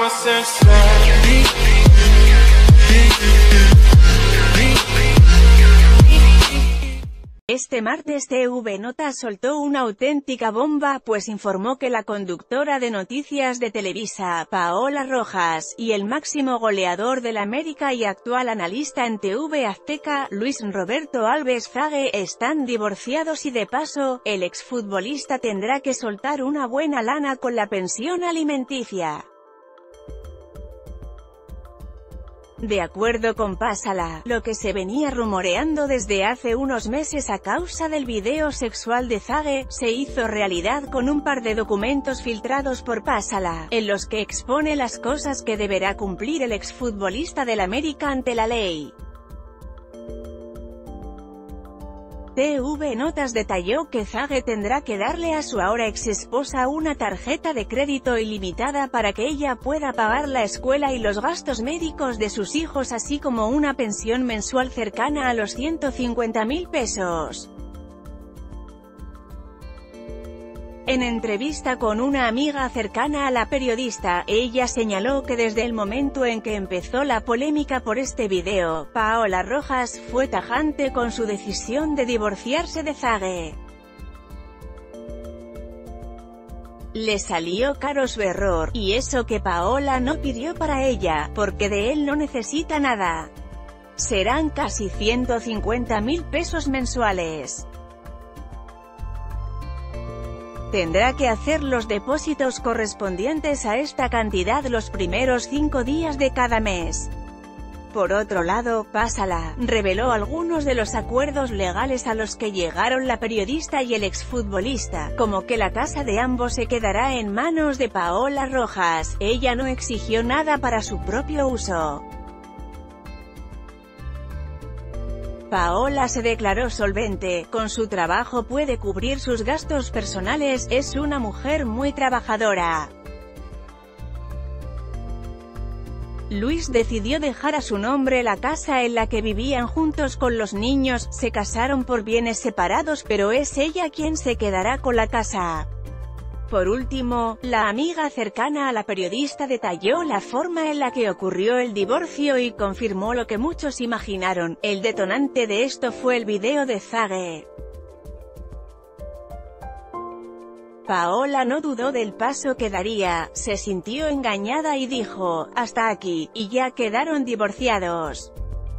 Este martes TV Notas soltó una auténtica bomba, pues informó que la conductora de noticias de Televisa, Paola Rojas, y el máximo goleador del América y actual analista en TV Azteca, Luis Roberto Alves Zague, están divorciados y de paso, el exfutbolista tendrá que soltar una buena lana con la pensión alimenticia. De acuerdo con Pásala, lo que se venía rumoreando desde hace unos meses a causa del video sexual de Zague, se hizo realidad con un par de documentos filtrados por Pásala, en los que expone las cosas que deberá cumplir el exfutbolista del América ante la ley. TV Notas detalló que Zague tendrá que darle a su ahora exesposa una tarjeta de crédito ilimitada para que ella pueda pagar la escuela y los gastos médicos de sus hijos, así como una pensión mensual cercana a los 150.000 pesos. En entrevista con una amiga cercana a la periodista, ella señaló que desde el momento en que empezó la polémica por este video, Paola Rojas fue tajante con su decisión de divorciarse de Zague. Le salió caro su error, y eso que Paola no pidió para ella, porque de él no necesita nada. Serán casi 150.000 pesos mensuales. Tendrá que hacer los depósitos correspondientes a esta cantidad los primeros 5 días de cada mes. Por otro lado, Pásala reveló algunos de los acuerdos legales a los que llegaron la periodista y el exfutbolista, como que la casa de ambos se quedará en manos de Paola Rojas, ella no exigió nada para su propio uso. Paola se declaró solvente, con su trabajo puede cubrir sus gastos personales, es una mujer muy trabajadora. Luis decidió dejar a su nombre la casa en la que vivían juntos con los niños, se casaron por bienes separados, pero es ella quien se quedará con la casa. Por último, la amiga cercana a la periodista detalló la forma en la que ocurrió el divorcio y confirmó lo que muchos imaginaron: el detonante de esto fue el video de Zague. Paola no dudó del paso que daría, se sintió engañada y dijo, hasta aquí, y ya quedaron divorciados.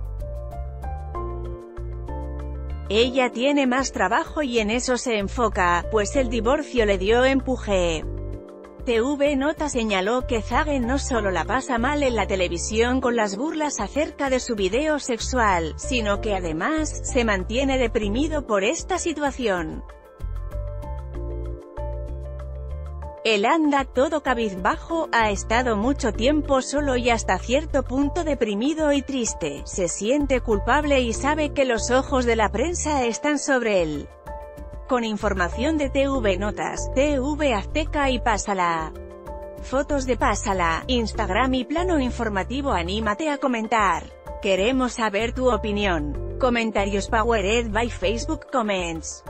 Ella tiene más trabajo y en eso se enfoca, pues el divorcio le dio empuje. TV Notas señaló que Zague no solo la pasa mal en la televisión con las burlas acerca de su video sexual, sino que además, se mantiene deprimido por esta situación. Él anda todo cabizbajo, ha estado mucho tiempo solo y hasta cierto punto deprimido y triste, se siente culpable y sabe que los ojos de la prensa están sobre él. Con información de TV Notas, TV Azteca y Pásala. Fotos de Pásala, Instagram y plano informativo. Anímate a comentar. Queremos saber tu opinión. Comentarios powered by Facebook Comments.